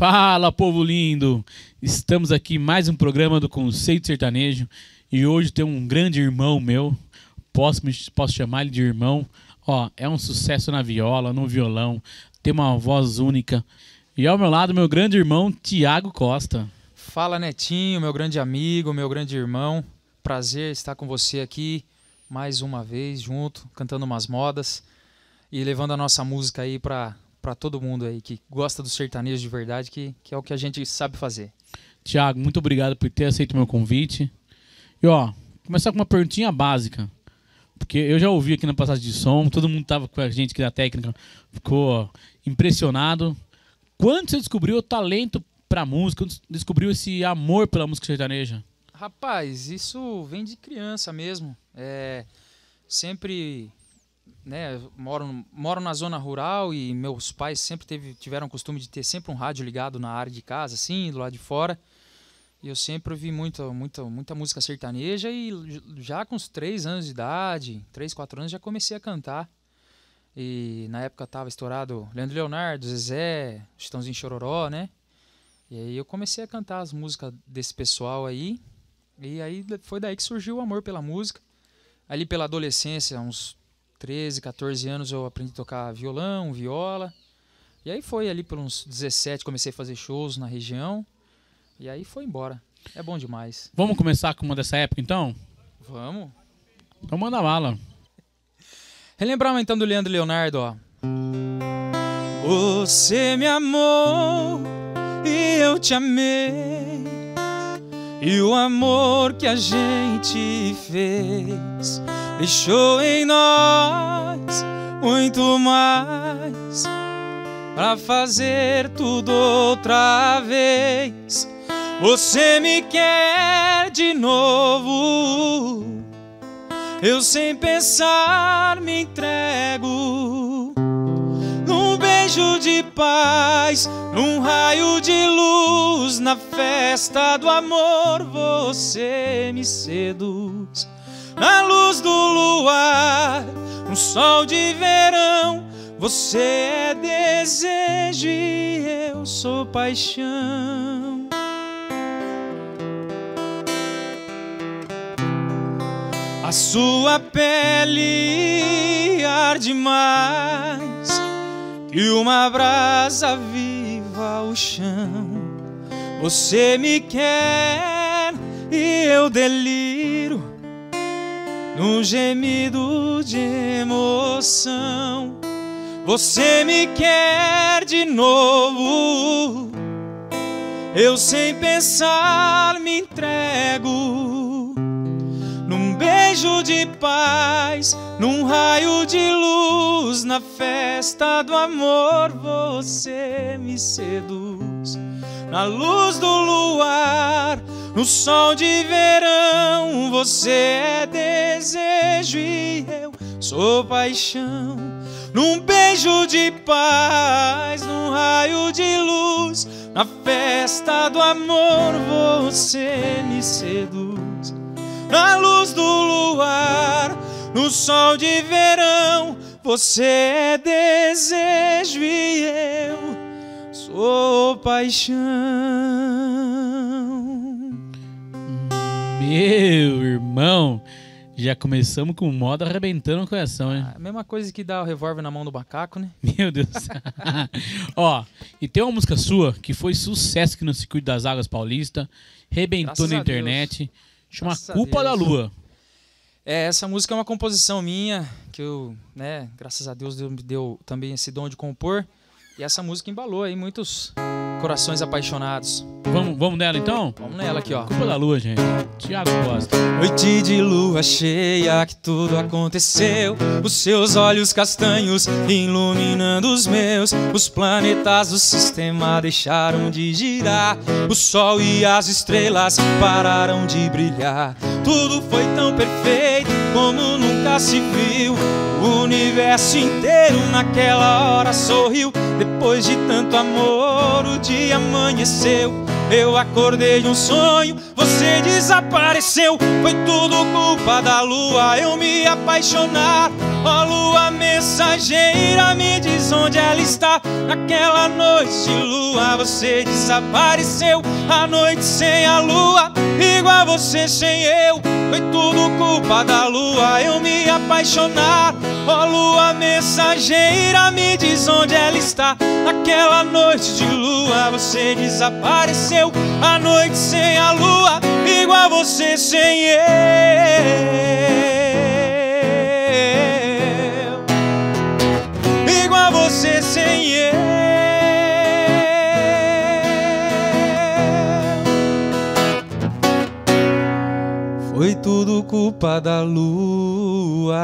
Fala, povo lindo! Estamos aqui em mais um programa do Conceito Sertanejo e hoje tem um grande irmão meu, posso chamar ele de irmão. Ó, é um sucesso na viola, no violão, tem uma voz única. E ao meu lado, meu grande irmão, Thiago Costa. Fala, Netinho, meu grande amigo, meu grande irmão. Prazer estar com você aqui mais uma vez, junto, cantando umas modas e levando a nossa música aí para todo mundo aí que gosta do sertanejo de verdade, que é o que a gente sabe fazer. Thiago, muito obrigado por ter aceito o meu convite. E ó, começar com uma perguntinha básica, porque eu já ouvi aqui na passagem de som, todo mundo tava com a gente aqui na técnica, ficou impressionado. Quando você descobriu o talento pra música, quando descobriu esse amor pela música sertaneja? Rapaz, isso vem de criança mesmo. Sempre, né, moro na zona rural e meus pais sempre tiveram o costume de ter sempre um rádio ligado na área de casa, assim, do lado de fora. E eu sempre ouvi muita música sertaneja e já com uns 3 anos de idade, 3, 4 anos, já comecei a cantar. E na época tava estourado Leandro e Leonardo, Zezé, Chitãozinho e Chororó, né? E aí eu comecei a cantar as músicas desse pessoal aí. E aí foi daí que surgiu o amor pela música. Ali pela adolescência, uns 13, 14 anos, eu aprendi a tocar violão, viola. E aí foi ali por uns 17, comecei a fazer shows na região. E aí foi embora. É bom demais. Vamos começar com uma dessa época, então? Vamos. Então manda bala. Relembrar então do Leandro e Leonardo, ó. Você me amou e eu te amei, e o amor que a gente fez deixou em nós muito mais pra fazer tudo outra vez. Você me quer de novo, eu sem pensar me entrego num beijo de paz, num raio de luz, na festa do amor você me seduz. Na luz do luar, no sol de verão, você é desejo e eu sou paixão. A sua pele arde mais que uma brasa viva ao chão. Você me quer e eu deliro num gemido de emoção. Você me quer de novo, eu sem pensar me entrego num beijo de paz, num raio de luz, na festa do amor você me seduz. Na luz do luar, no sol de verão, você é desejo e eu sou paixão. Num beijo de paz, num raio de luz, na festa do amor você me seduz. Na luz do luar, no sol de verão, você é desejo e eu sou paixão. Meu irmão, já começamos com moda arrebentando o coração, hein? A mesma coisa que dá o revólver na mão do macaco, né? Meu Deus. Ó, e tem uma música sua que foi sucesso aqui no Circuito das Águas Paulista, rebentou na internet, chama Culpa da Lua. Essa música é uma composição minha, que eu, né, graças a Deus me deu também esse dom de compor. E essa música embalou aí muitos corações apaixonados. Vamos nela então? Vamos nela aqui, ó. Culpa da Lua, gente. Thiago Costa. Noite de lua cheia que tudo aconteceu, os seus olhos castanhos iluminando os meus. Os planetas do sistema deixaram de girar, o sol e as estrelas pararam de brilhar. Tudo foi tão perfeito como nunca se viu. O universo inteiro naquela hora sorriu. Depois de tanto amor o dia amanheceu. Eu acordei de um sonho, você desapareceu. Foi tudo culpa da lua, eu me apaixonar. Ó lua mensageira, me diz onde ela está. Naquela noite de lua, você desapareceu. A noite sem a lua, igual você sem eu. Foi tudo culpa da lua, eu me apaixonar. Ó lua mensageira, me diz onde ela está. Naquela noite de lua, você desapareceu. A noite sem a lua, igual você sem eu. Igual você sem eu. Foi tudo culpa da lua.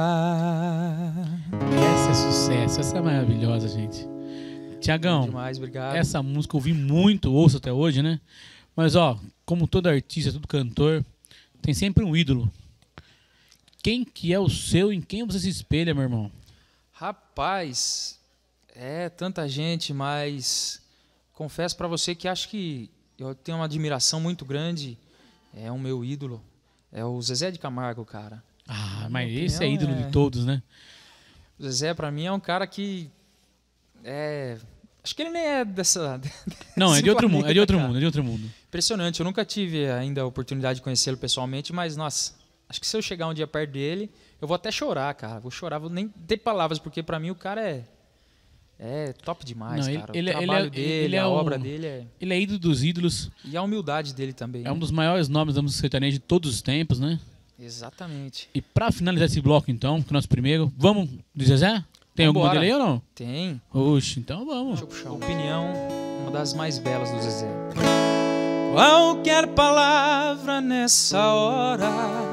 Essa é sucesso, essa é maravilhosa, gente. Tiagão, Demais, obrigado. essa música eu ouvi muito, ouço até hoje, né? Mas, ó, como todo artista, todo cantor, tem sempre um ídolo. Quem que é o seu, em quem você se espelha, meu irmão? Rapaz, é tanta gente, mas confesso pra você que acho que eu tenho uma admiração muito grande. É o meu ídolo, é o Zezé de Camargo, cara. Ah, mas Minha esse é opinião ídolo de todos, né? O Zezé, pra mim, é um cara que acho que ele nem é dessa. Não, é de outro mundo, planeta, é de outro cara. mundo, é de outro mundo. Impressionante, eu nunca tive ainda a oportunidade de conhecê-lo pessoalmente, mas, nossa, acho que se eu chegar um dia perto dele, eu vou até chorar, cara. Vou chorar, vou nem ter palavras, porque pra mim o cara é top demais, Não, cara. ele o trabalho é dele, a obra dele Ele é ídolo dos ídolos, e a humildade dele também. é um dos maiores nomes da música sertaneja de todos os tempos, né? Exatamente. E pra finalizar esse bloco, então, que é o nosso primeiro, vamos de Zezé? Tem alguma Vambora. dele aí ou não? Tem. Oxe, então vamos. Deixa eu puxar. Opinião, uma das mais belas do Zezé. Qualquer palavra nessa hora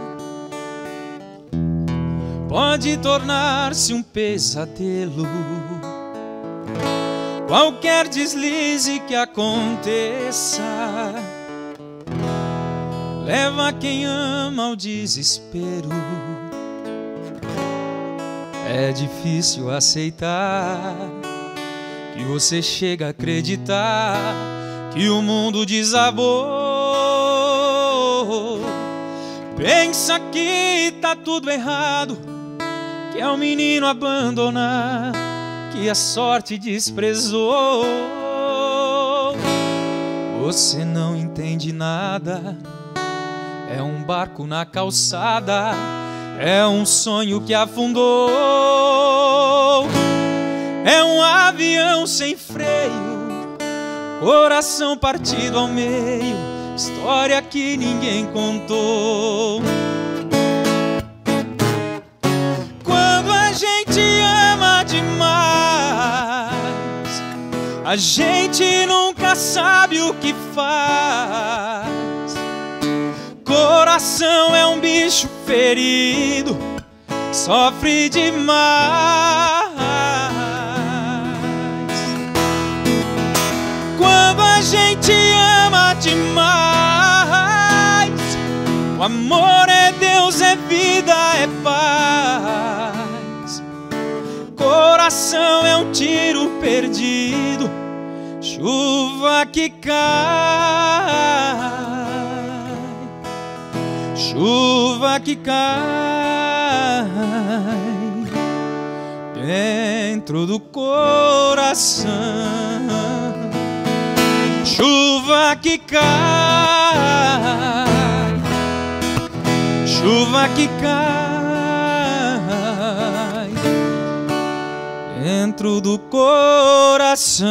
pode tornar-se um pesadelo. Qualquer deslize que aconteça leva quem ama ao desespero. É difícil aceitar que você chega a acreditar que o mundo desabou. Pensa que tá tudo errado, que é um menino abandonar, que a sorte desprezou. Você não entende nada, é um barco na calçada, é um sonho que afundou. É um avião sem freio, coração partido ao meio, história que ninguém contou. Quando a gente ama demais, a gente nunca sabe o que faz. Coração é um bicho ferido, sofre demais. Quando a gente ama demais, o amor é Deus, é vida, é paz. Coração é um tiro perdido, chuva que cai. Chuva que cai dentro do coração. Chuva que cai, chuva que cai dentro do coração.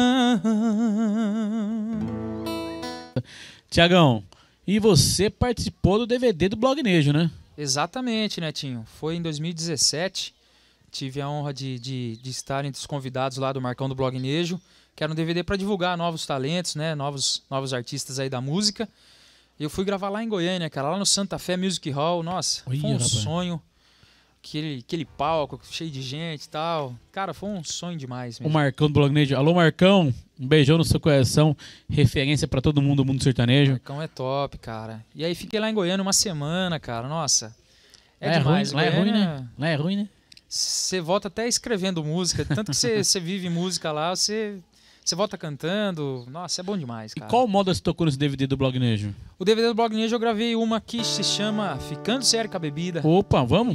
Tiagão, e você participou do DVD do Blognejo, né? Exatamente, Netinho. Foi em 2017. Tive a honra de estar entre os convidados lá do Marcão do Blognejo, que era um DVD para divulgar novos talentos, né? Novos artistas aí da música. E eu fui gravar lá em Goiânia, cara, lá no Santa Fé Music Hall. Nossa, Oi, foi um rapaz. sonho. Aquele palco cheio de gente e tal. Cara, foi um sonho demais O mesmo. Marcão do Blognejo. Alô, Marcão, um beijão no seu coração. Referência pra todo mundo do mundo sertanejo. Marcão é top, cara. E aí fiquei lá em Goiânia uma semana, cara. Nossa, Lá é demais. ruim, lá é ruim, Goiânia, né? Lá é ruim, né? Você volta até escrevendo música. Tanto que você vive música lá, você Você volta cantando. Nossa, é bom demais, E cara. qual moda você tocou nesse DVD do Blog Nejo? O DVD do Blog Nejo eu gravei uma que se chama Ficando Sério com a Bebida. Opa, vamos.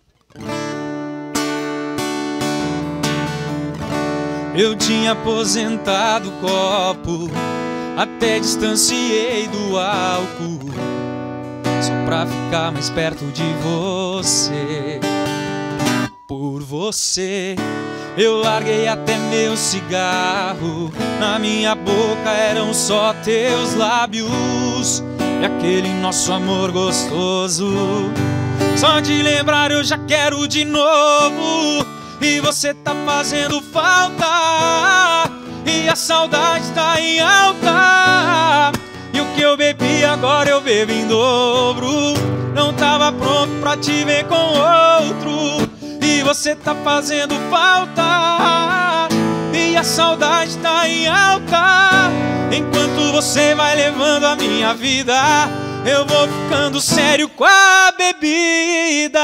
Eu tinha aposentado o copo, até distanciei do álcool, só pra ficar mais perto de você. Por você eu larguei até meu cigarro, na minha boca eram só teus lábios e aquele nosso amor gostoso. Só de lembrar eu já quero de novo, e você tá fazendo falta, e a saudade tá em alta. E o que eu bebi agora eu bebo em dobro. Não tava pronto pra te ver com outro, e você tá fazendo falta, e a saudade tá em alta. Enquanto você vai levando a minha vida, eu vou ficando sério com a bebida.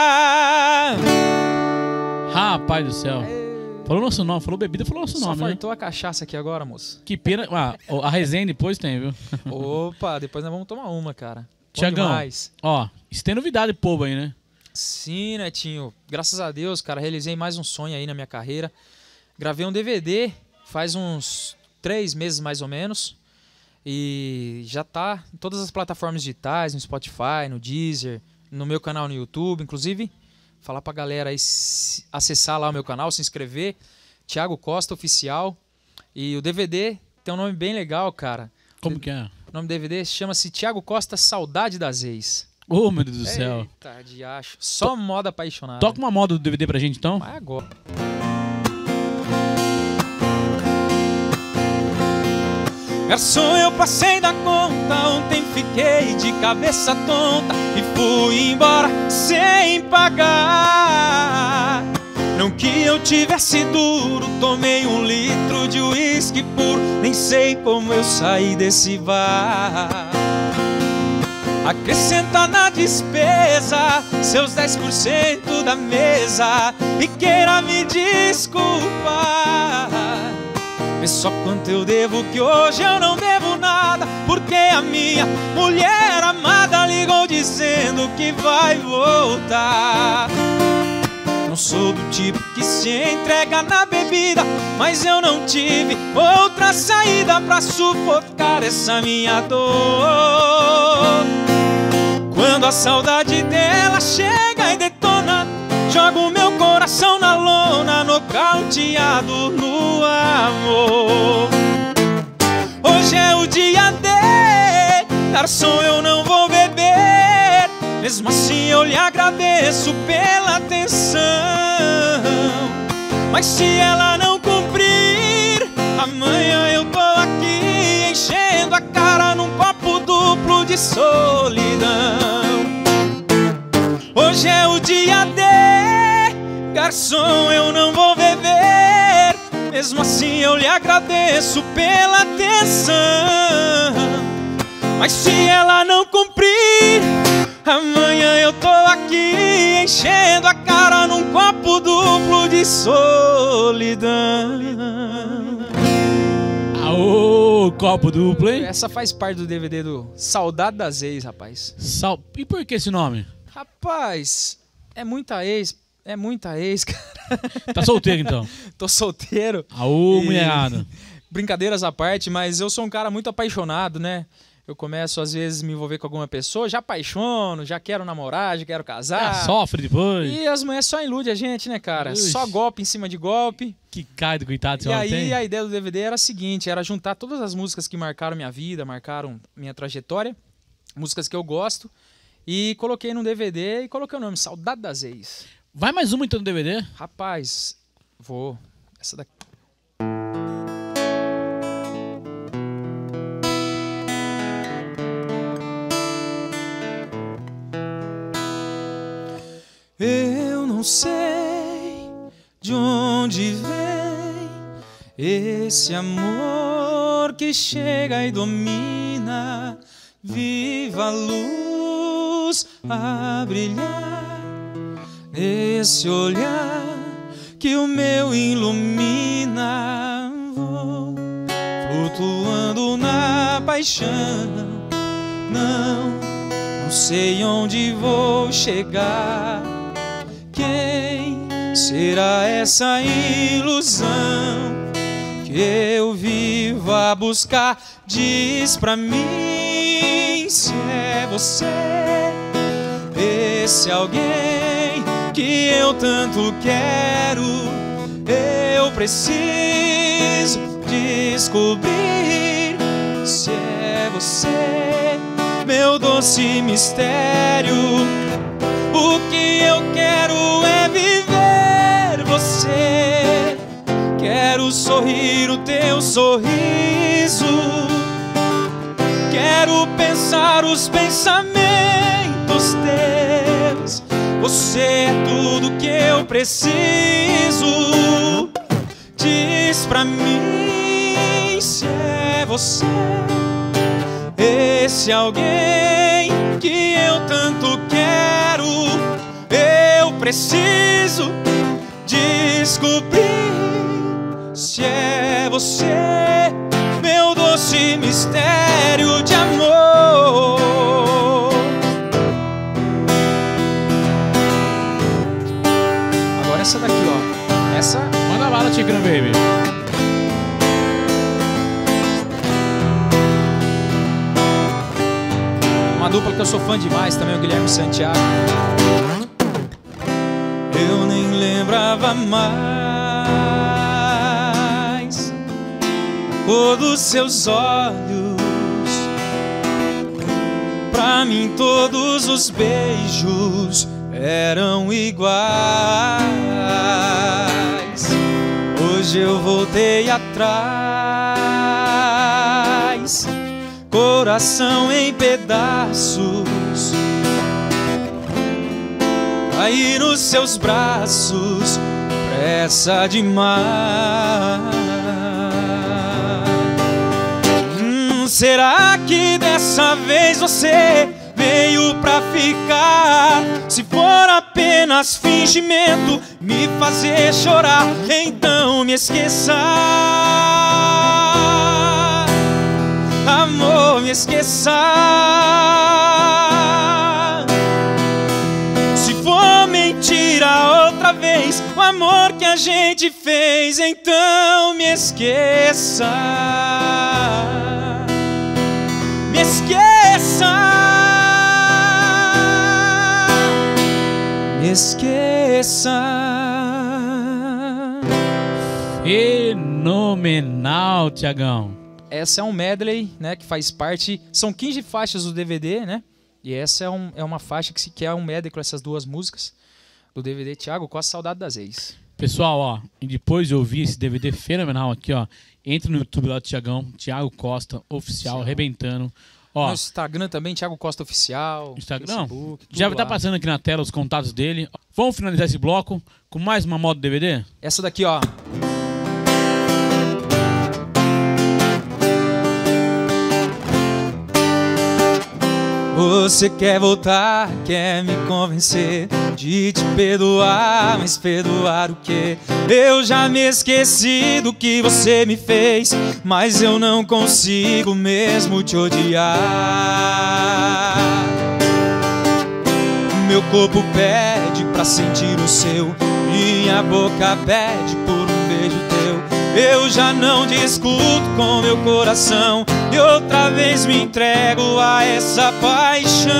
Rapaz do céu. Falou nosso nome, falou bebida, falou nosso Só nome, né? faltou a cachaça aqui agora, moço. Que pena. Ah, a resenha depois tem, viu? Opa, depois nós vamos tomar uma, cara. Bom Tiagão, demais. ó, isso tem novidade povo aí, né? Sim, Netinho. Graças a Deus, cara, realizei mais um sonho aí na minha carreira. Gravei um DVD faz uns 3 meses mais ou menos. E já tá em todas as plataformas digitais, no Spotify, no Deezer, no meu canal no YouTube. Inclusive, falar pra galera aí acessar lá o meu canal, se inscrever. Thiago Costa Oficial. E o DVD tem um nome bem legal, cara. Como que é? O nome do DVD chama-se Thiago Costa Saudade das Ex. Ô, meu Deus do céu. Eita, de acho. Só moda apaixonada. Toca uma moda do DVD pra gente, então. Vai agora. Garçom, eu passei da conta, ontem fiquei de cabeça tonta e fui embora sem pagar. Não que eu tivesse duro, tomei 1 litro de uísque puro, nem sei como eu saí desse bar. Acrescenta na despesa seus 10% da mesa e queira me desculpar. Vê só quanto eu devo, que hoje eu não devo nada, porque a minha mulher amada ligou dizendo que vai voltar. Não sou do tipo que se entrega na bebida, mas eu não tive outra saída pra sufocar essa minha dor. Quando a saudade dela chega e detona, jogo meu coração na lona, nocauteado no amor. Hoje é o dia D, garçom, eu não vou beber, mesmo assim eu lhe agradeço pela atenção. Mas se ela não cumprir, amanhã eu tô aqui enchendo a cara num copo duplo de solidão. Hoje é o dia D, garçom, eu não vou beber, mesmo assim eu lhe agradeço pela atenção. Mas se ela não cumprir, amanhã eu tô aqui enchendo a cara num copo duplo de solidão. Aô, copo duplo, hein? Essa faz parte do DVD do Saudade das Ex, rapaz. E por que esse nome? Rapaz, é muita ex, cara. Tá solteiro, então? Tô solteiro. Aô, mulherada. Brincadeiras à parte, mas eu sou um cara muito apaixonado, né? Eu começo, às vezes, me envolver com alguma pessoa, já apaixono, já quero namorar, já quero casar. Sofre depois. E as mulheres só iludem a gente, né, cara? Ux. Só golpe em cima de golpe. Que cara, coitado, E aí, a ideia do DVD era a seguinte, era juntar todas as músicas que marcaram minha vida, marcaram minha trajetória, músicas que eu gosto, e coloquei no DVD e coloquei o nome, Saudade das Ex. Vai mais uma então no DVD? Rapaz, vou. Essa daqui. Eu não sei de onde vem esse amor que chega e domina. Viva a luz a brilhar, esse olhar que o meu ilumina. Vou paixão. Não sei onde vou chegar. Quem será essa ilusão que eu vivo a buscar? Diz pra mim se é você, esse alguém que eu tanto quero. Eu preciso descobrir se é você, meu doce mistério. O que eu quero é viver você. Quero sorrir o teu sorriso. Quero pensar os pensamentos teus. Você é tudo que eu preciso. Diz pra mim se é você, esse alguém que eu tanto quero. Eu preciso descobrir se é você, meu doce mistério de amor. Agora essa daqui, ó. Essa... Manda bala, Tigrão Baby. Uma dupla que eu sou fã demais também, o Guilherme Santiago. Eu nem lembrava mais a cor dos seus olhos. Pra mim todos os beijos eram iguais. Hoje eu voltei atrás, coração em pedaços, caí nos seus braços, pressa demais. Será que dessa vez você veio pra ficar? Se for apenas fingimento, me fazer chorar, então me esqueça. Amor, me esqueça. Se for mentira outra vez o amor que a gente fez, então me esqueça. Me esqueça. Me esqueça. Fenomenal, Tiagão. Essa é um medley, né, que faz parte... São 15 faixas do DVD, né? E essa é uma faixa que é um medley com essas duas músicas do DVD. Thiago Costa, Saudade das Ex. Pessoal, ó, e depois de ouvir esse DVD fenomenal aqui, ó, entra no YouTube lá do Tiagão, Thiago Costa Oficial, arrebentando. Ó, no Instagram também, Thiago Costa Oficial. Instagram, Facebook, já tudo tá lá. passando aqui na tela os contatos dele. Vamos finalizar esse bloco com mais uma moda DVD? Essa daqui, ó. Você quer voltar, quer me convencer de te perdoar, mas perdoar o quê? Eu já me esqueci do que você me fez, mas eu não consigo mesmo te odiar. Meu corpo pede pra sentir o seu, minha boca pede por um beijo teu. Eu já não discuto com meu coração e outra vez me entrego a essa paixão.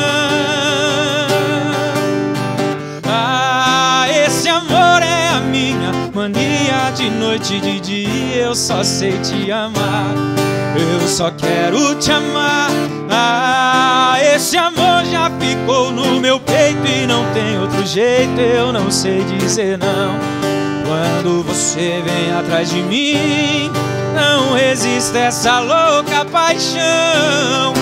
Ah, esse amor é a minha mania, de noite e de dia eu só sei te amar. Eu só quero te amar. Ah, esse amor já ficou no meu peito e não tem outro jeito, eu não sei dizer não. Quando você vem atrás de mim, não resiste essa louca paixão.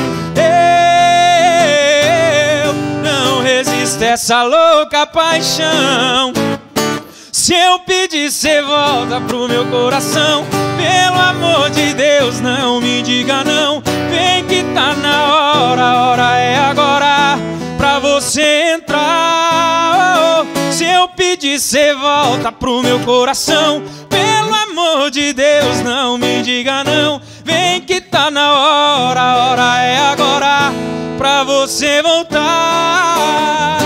Eu não resisto essa louca paixão. Se eu pedir, cê volta pro meu coração. Pelo amor de Deus, não me diga não. Vem que tá na hora, a hora é agora pra você entrar. Se eu pedir, cê volta pro meu coração. Pelo amor de Deus, não me diga não. Vem que tá na hora, a hora é agora pra você voltar.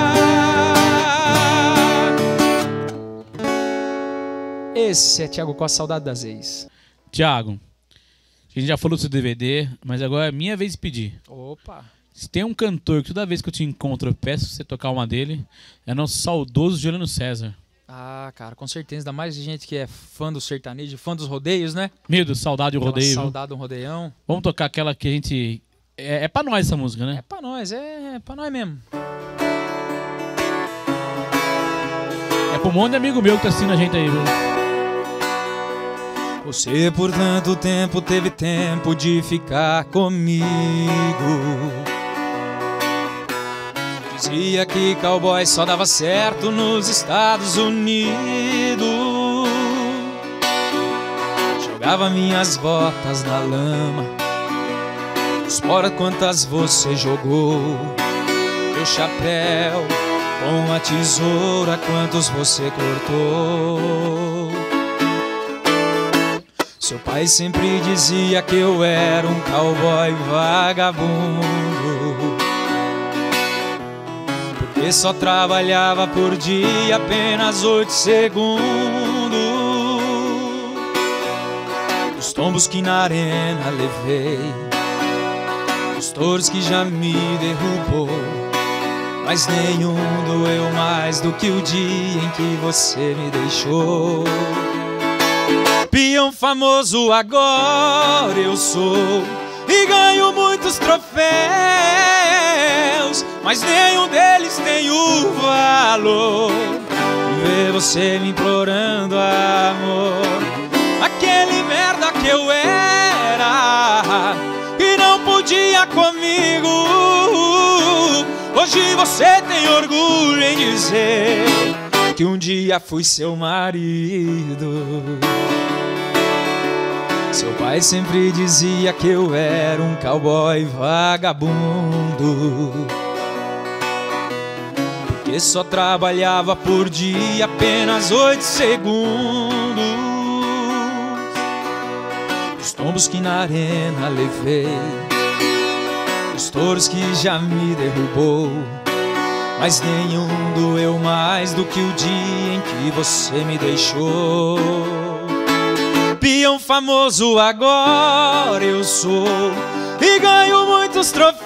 Esse é Thiago Costa, Saudade das Ex. Thiago, a gente já falou do seu DVD, mas agora é minha vez de pedir. Opa! Se tem um cantor que toda vez que eu te encontro eu peço pra você tocar uma dele, é nosso saudoso Juliano César. Ah, cara, com certeza. Ainda mais gente que é fã do sertanejo, fã dos rodeios, né? Meu Deus, saudade do Aquela rodeio. saudade do rodeião. Vamos tocar aquela que a gente... É pra nós essa música, né? É pra nós mesmo. É pra um monte de amigo meu que tá assistindo a gente aí, viu? Você por tanto tempo teve tempo de ficar comigo. Dizia que cowboy só dava certo nos Estados Unidos. Jogava minhas botas na lama. Espora quantas você jogou. Meu chapéu com a tesoura, quantos você cortou. Seu pai sempre dizia que eu era um cowboy vagabundo, porque só trabalhava por dia apenas 8 segundos. Os tombos que na arena levei, os touros que já me derrubou, mas nenhum doeu mais do que o dia em que você me deixou. Peão famoso agora eu sou e ganho muitos troféus, mas nenhum deles tem o valor de ver você me implorando amor. Aquele merda que eu era e não podia comigo, hoje você tem orgulho em dizer que um dia fui seu marido. Seu pai sempre dizia que eu era um cowboy vagabundo, porque só trabalhava por dia apenas 8 segundos. Os tombos que na arena levei, os touros que já me derrubou, mas nenhum doeu mais do que o dia em que você me deixou. Peão famoso agora eu sou e ganho muitos troféus,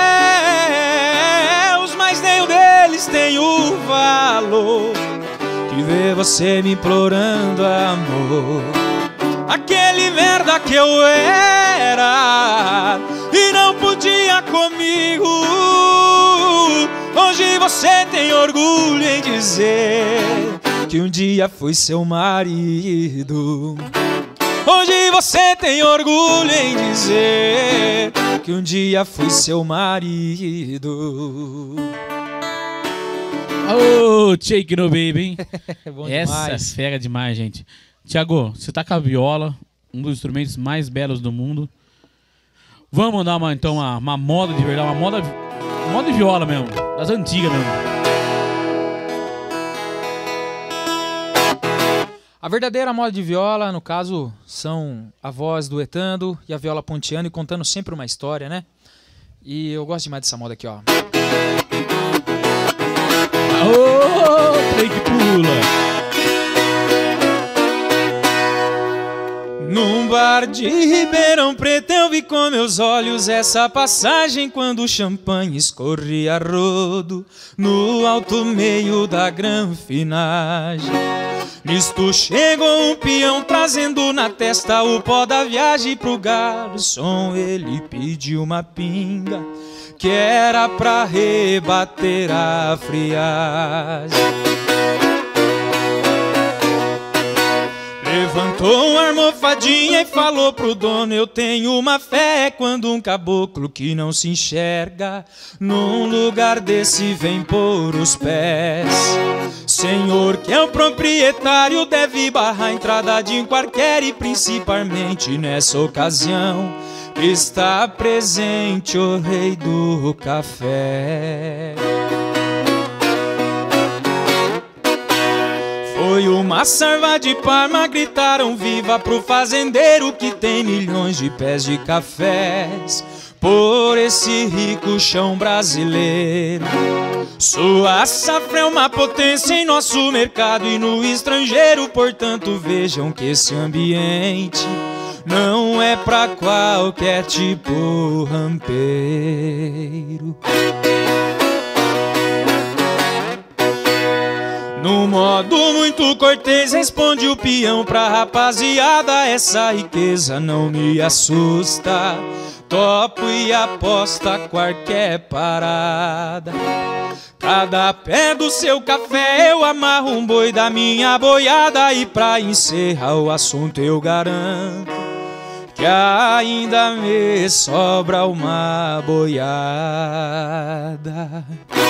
mas nenhum deles tem o valor de ver você me implorando amor. Aquele merda que eu era e não podia comigo, hoje você tem orgulho em dizer que um dia fui seu marido. Hoje você tem orgulho em dizer que um dia fui seu marido. Ô, Shake No Baby, hein? Bom Essa demais. é fera demais, gente. Thiago, você tá com a viola, um dos instrumentos mais belos do mundo. Vamos mandar uma moda de verdade, uma moda de viola mesmo, das antigas mesmo. A verdadeira moda de viola, no caso, são a voz duetando e a viola ponteando e contando sempre uma história, né? E eu gosto demais dessa moda aqui, ó. Ô, trem que pula. Num bar de Ribeirão Preto eu vi com meus olhos essa passagem, quando o champanhe escorria a rodo no alto meio da granfinagem. Nisto chegou um peão trazendo na testa o pó da viagem. Pro garçom ele pediu uma pinga que era pra rebater a friagem. Levantou uma almofadinha e falou pro dono: eu tenho uma fé quando um caboclo que não se enxerga num lugar desse vem pôr os pés. Senhor que é o proprietário deve barrar a entrada de qualquer, e principalmente nessa ocasião está presente o rei do café. Foi uma sarva de Parma, gritaram viva pro fazendeiro que tem milhões de pés de cafés por esse rico chão brasileiro. Sua safra é uma potência em nosso mercado e no estrangeiro, portanto vejam que esse ambiente não é pra qualquer tipo rampeiro. No modo muito cortês responde o peão pra rapaziada: essa riqueza não me assusta, topo e aposta qualquer parada. Cada pé do seu café eu amarro um boi da minha boiada. E pra encerrar o assunto eu garanto que ainda me sobra uma boiada.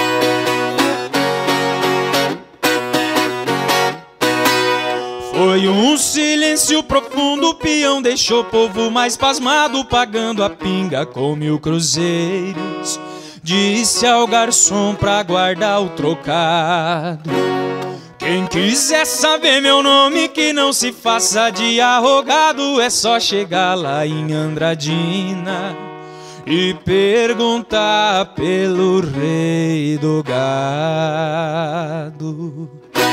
Foi um silêncio profundo, o peão deixou o povo mais pasmado, pagando a pinga com 1000 cruzeiros. Disse ao garçom pra guardar o trocado: quem quiser saber meu nome que não se faça de arrogado, é só chegar lá em Andradina e perguntar pelo rei do gado.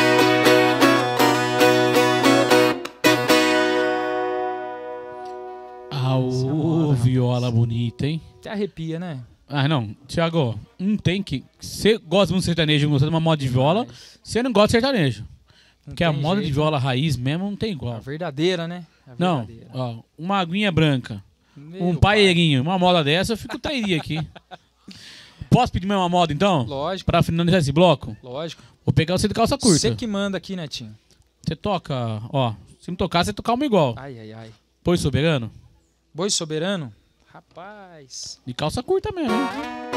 Ô, viola bonita, hein? Até arrepia, né? Ah, não. Thiago, não tem que... Você gosta muito de sertanejo e gosta de uma moda de viola, você não gosta de sertanejo. Porque a moda de viola raiz mesmo não tem igual. A verdadeira, né? A não, verdadeira. ó, uma aguinha branca, Meu um paeirinho, uma moda dessa, eu fico tairia aqui. Posso pedir mais uma moda, então? Lógico. Pra finalizar esse bloco? Lógico. Vou pegar você de calça curta. Você que manda aqui, Netinho. Você toca, ó. Se me tocar, você tocar uma igual. Ai, ai, ai. Boi soberano? Boi soberano? Rapaz. De calça curta mesmo, hein?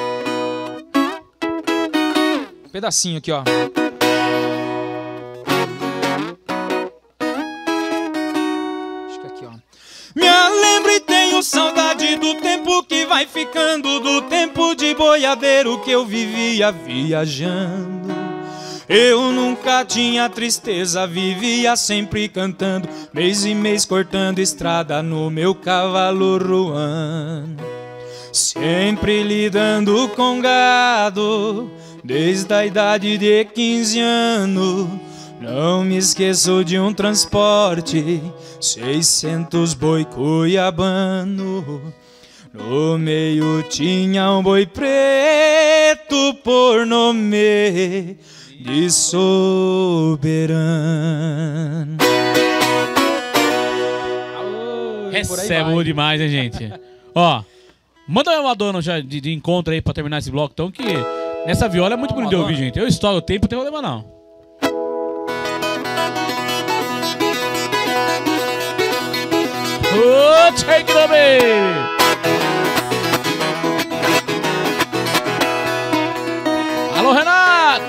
Um pedacinho aqui, ó. Acho que aqui, ó. Me lembro e tenho saudade do tempo que vai ficando, do tempo de boiadeiro que eu vivia viajando. Eu nunca tinha tristeza, vivia sempre cantando, mês e mês cortando estrada no meu cavalo ruano. Sempre lidando com gado, desde a idade de 15 anos. Não me esqueço de um transporte, 600 boi cuiabano. No meio tinha um boi preto por nome de soberano. Essa é boa demais, hein, gente? Ó, manda uma Madonna já de encontro aí pra terminar esse bloco, então, que nessa viola é muito bonito de ouvir, gente. Eu estouro o tempo, não tem problema não. Oh, take it away! Alô, Renato!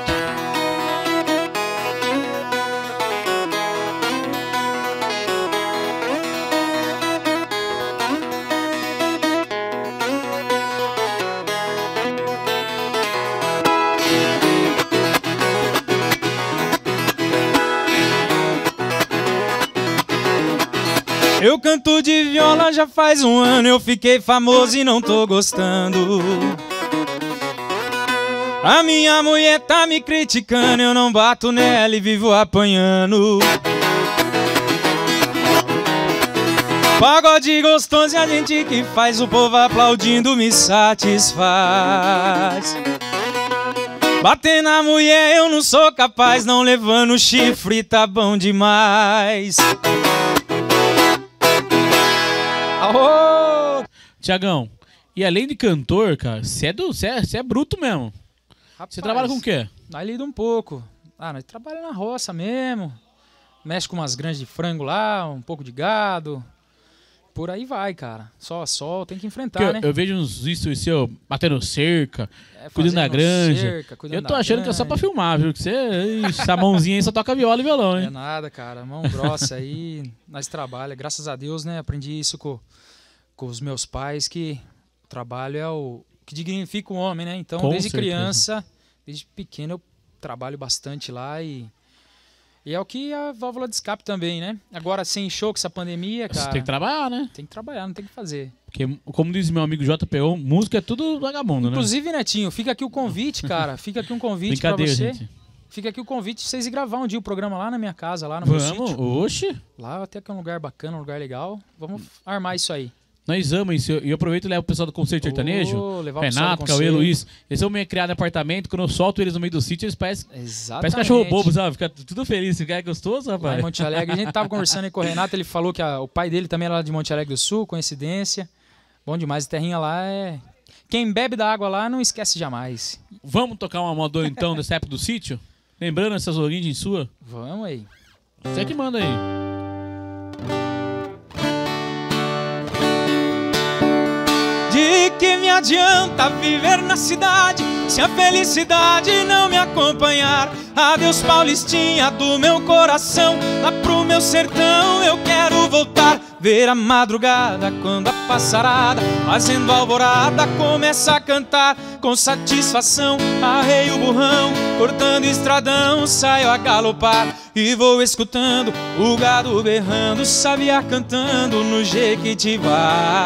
Eu canto de viola já faz um ano, eu fiquei famoso e não tô gostando. A minha mulher tá me criticando, eu não bato nela e vivo apanhando. Pagode gostoso e a gente que faz, o povo aplaudindo me satisfaz. Bater na mulher eu não sou capaz, não levando chifre tá bom demais. Aô! Tiagão, e além de cantor, cara, você é bruto mesmo. Rapaz, Você trabalha com o quê? Nós lida um pouco. Nós trabalhamos na roça mesmo. Mexe com umas granjas de frango lá, um pouco de gado. Por aí vai, cara. Só sol, tem que enfrentar, né? Eu vejo uns vídeos seu batendo cerca, cuidando da fazendo granja. cerca, cuidando Eu tô da achando que é só granja. pra filmar, viu? Que você, essa mãozinha aí só toca viola e violão, É hein? nada, cara. Mão grossa aí, nós trabalhamos. Graças a Deus, né? Aprendi isso com os meus pais, que o trabalho é o que dignifica o homem, né? Então, Com desde certeza. criança, desde pequeno, eu trabalho bastante lá e E é o que a válvula de escape também, né? Agora, sem show com essa pandemia, cara... Você tem que trabalhar, né? Tem que trabalhar, não tem o que fazer. Porque, como diz meu amigo JPO, música é tudo vagabundo, né? Inclusive, Netinho, fica aqui o convite, cara. Fica aqui um convite pra você. Gente. Fica aqui o convite pra vocês ir gravar um dia o programa lá na minha casa, lá no meu Vamos, sítio. oxe. Lá até que é um lugar bacana, um lugar legal. Vamos armar isso aí. Nós amamos isso. E eu aproveito e levo o pessoal do Concerto Sertanejo. Levar o pessoal do Renato, Cauê, concerto. Luiz. Eles são meio criados em apartamento. Quando eu solto eles no meio do sítio, eles parecem Exatamente. cachorro bobo, sabe? Fica tudo feliz. Fica gostoso, Lá rapaz. em Monte Alegre. A gente tava conversando aí com o Renato, ele falou que o pai dele também era lá de Monte Alegre do Sul, coincidência. Bom demais, a terrinha lá é... Quem bebe da água lá não esquece jamais. Vamos tocar uma modona então dessa época do sítio? Lembrando essas origens suas? Vamos aí. Você que manda aí. De que me adianta viver na cidade se a felicidade não me acompanhar? Adeus, Paulistinha do meu coração, lá pro meu sertão eu quero voltar. Ver a madrugada quando a passarada, fazendo alvorada, começa a cantar. Com satisfação arreio o burrão, cortando estradão, saio a galopar. E vou escutando o gado berrando, sabiá cantando no Jequitibá.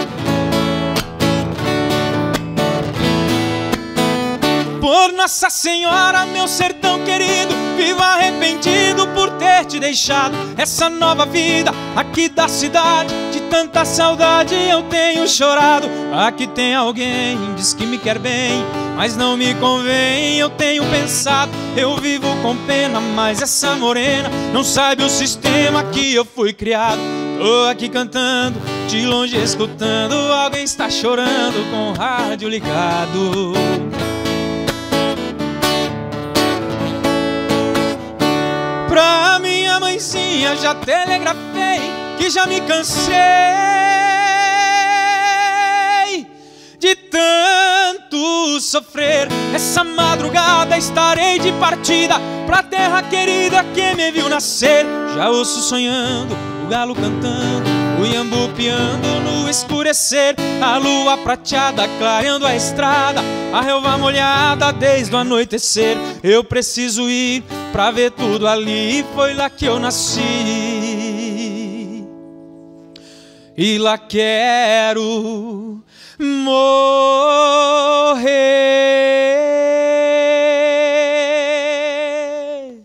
Por Nossa Senhora, meu sertão querido, vivo arrependido por ter te deixado. Essa nova vida aqui da cidade, de tanta saudade eu tenho chorado. Aqui tem alguém, diz que me quer bem, mas não me convém, eu tenho pensado. Eu vivo com pena, mas essa morena não sabe o sistema que eu fui criado. Tô aqui cantando, de longe escutando, alguém está chorando com o rádio ligado. Pra minha mãezinha já telegrafei que já me cansei de tanto sofrer. Essa madrugada estarei de partida pra terra querida que me viu nascer. Já ouço sonhando, o galo cantando, o iambu piando no escurecer. A lua prateada clareando a estrada, a relva molhada desde o anoitecer. Eu preciso ir pra ver tudo ali, foi lá que eu nasci e lá quero morrer.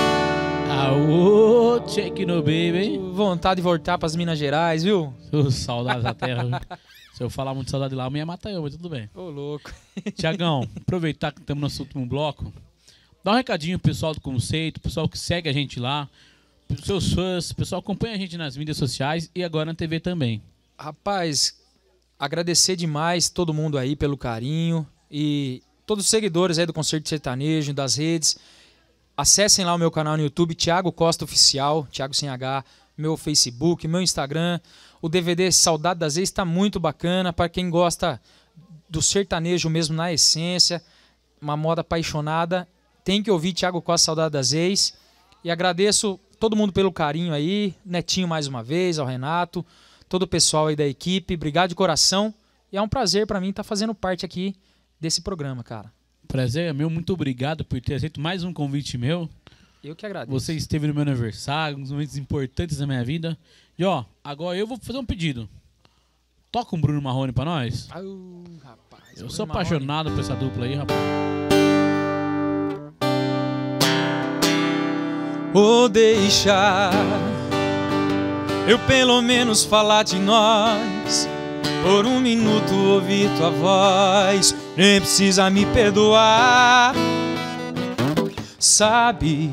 Aô, check no baby. Vontade de voltar pras Minas Gerais, viu? Saudades da terra. Viu? Se eu falar muito saudade lá, eu ia matar eu, mas tudo bem. Ô, louco. Tiagão, aproveitar que estamos no nosso último bloco, dá um recadinho pro pessoal do Conceito, pessoal que segue a gente lá, pros seus fãs, pessoal que acompanha a gente nas mídias sociais e agora na TV também. Rapaz, agradecer demais todo mundo aí pelo carinho e todos os seguidores aí do Concerto Sertanejo, das redes. Acessem lá o meu canal no YouTube, Thiago Costa Oficial, Thiago sem H, meu Facebook, meu Instagram. O DVD Saudade das Ex está muito bacana para quem gosta do sertanejo mesmo na essência, uma moda apaixonada. Tem que ouvir Thiago Costa Saudade das Ex. E agradeço todo mundo pelo carinho aí, Netinho mais uma vez, ao Renato, todo o pessoal aí da equipe. Obrigado de coração. E é um prazer para mim estar fazendo parte aqui desse programa, cara. Prazer é meu, muito obrigado por ter aceito mais um convite meu. Eu que agradeço. Você esteve no meu aniversário, uns momentos importantes da minha vida. E ó, agora eu vou fazer um pedido. Toca um Bruno Marrone pra nós. Rapaz, Eu sou apaixonado por essa dupla aí, rapaz. Ou deixar eu pelo menos falar de nós, por um minuto ouvir tua voz, nem precisa me perdoar. Sabe,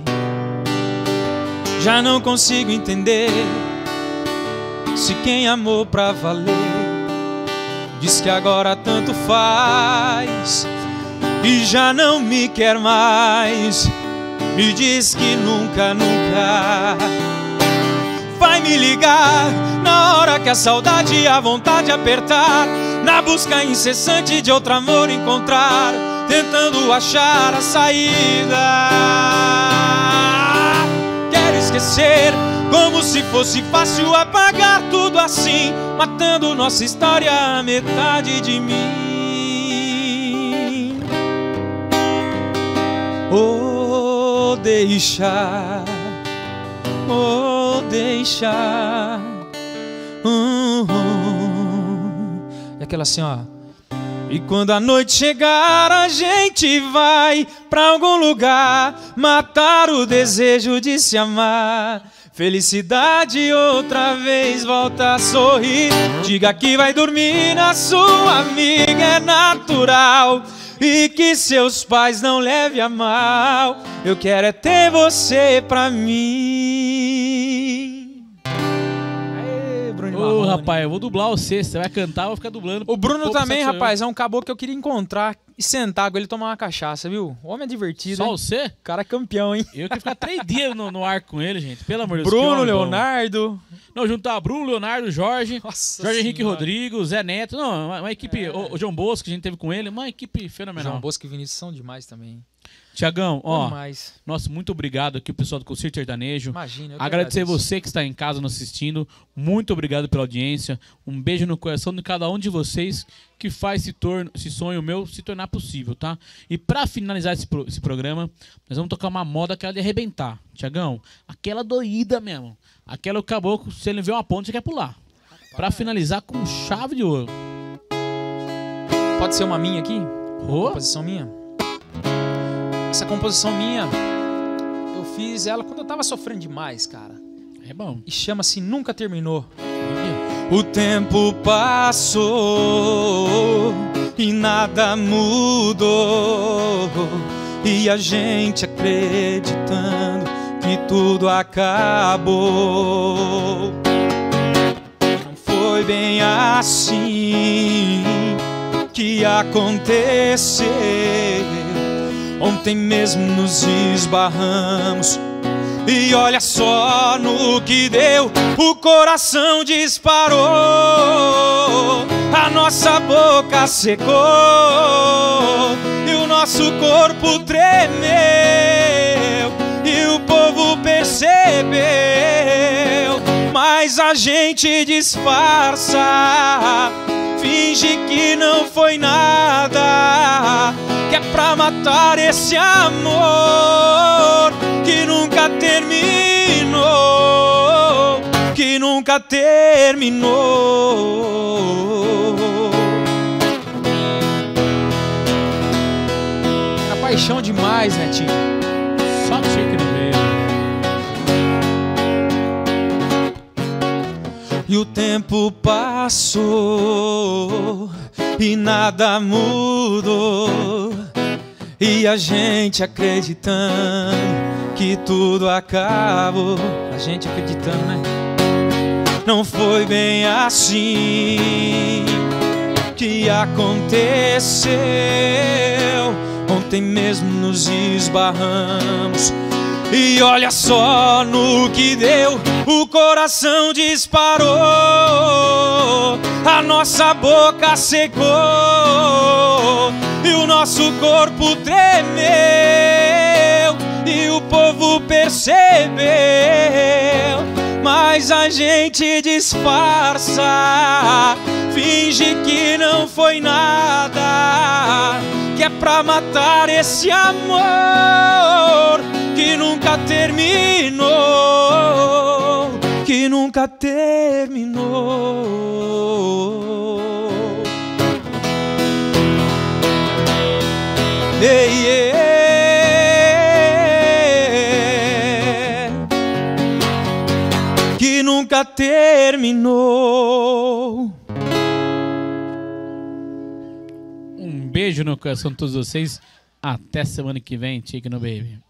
já não consigo entender se quem amou pra valer diz que agora tanto faz e já não me quer mais. Me diz que nunca, nunca vai me ligar na hora que a saudade e a vontade apertar, na busca incessante de outro amor encontrar, tentando achar a saída. Quero esquecer como se fosse fácil apagar tudo assim, matando nossa história a metade de mim. Ou deixar vou deixar. E aquela assim, ó. E quando a noite chegar, a gente vai pra algum lugar matar o desejo de se amar. Felicidade outra vez volta a sorrir. Diga que vai dormir na sua amiga, é natural. E que seus pais não levem a mal. Eu quero é ter você pra mim. Ô, rapaz, eu vou dublar você. Você vai cantar, eu vou ficar dublando. O Bruno também, rapaz, é um caboclo que eu queria encontrar e sentar com ele e tomar uma cachaça, viu? O homem é divertido. Só hein? você? O cara é campeão, hein? Eu queria ficar 3 dias no ar com ele, gente. Pelo amor de Deus. Bruno, Leonardo. Não, juntar Bruno, Leonardo, Jorge. Nossa Jorge Henrique Senhora. Rodrigo, Zé Neto. Não, uma equipe. O João Bosco, que a gente teve com ele. Uma equipe fenomenal. João Bosco e Vinícius são demais também. Tiagão, ó. Demais. Nossa, muito obrigado aqui, o pessoal do Concerto Sertanejo. Imagina, eu que Agradecer agradeço. você que está em casa nos assistindo. Muito obrigado pela audiência. Um beijo no coração de cada um de vocês que faz esse sonho meu se tornar possível, tá? E pra finalizar esse programa, nós vamos tocar uma moda que ela de arrebentar. Tiagão, aquela doída mesmo. Aquela o caboclo, se ele vê uma ponte, você quer pular. Pra finalizar com chave de ouro. Pode ser uma minha aqui? Oh. Composição minha? Essa composição minha, eu fiz ela quando eu tava sofrendo demais, cara. É bom. E chama-se Nunca Terminou. O tempo passou e nada mudou, e a gente acreditando que tudo acabou. Não foi bem assim que aconteceu. Ontem mesmo nos esbarramos e olha só no que deu. O coração disparou, a nossa boca secou e o nosso corpo tremeu. E o povo percebeu, mas a gente disfarça, finge que não foi nada, que é pra matar esse amor que nunca terminou, que nunca terminou. Era paixão demais, né, Tio? Só tinha que não veio. E o tempo passou e nada mudou, e a gente acreditando que tudo acabou. A gente acreditando, né? Não foi bem assim que aconteceu. Ontem mesmo nos esbarramos e olha só no que deu. O coração disparou, a nossa boca secou e o nosso corpo tremeu. E o povo percebeu, mas a gente disfarça, finge que não foi nada, que é pra matar esse amor que nunca terminou, que nunca terminou. Ei, ei. Que nunca terminou. Um beijo no coração de todos vocês. Até semana que vem, Chicken No Baby.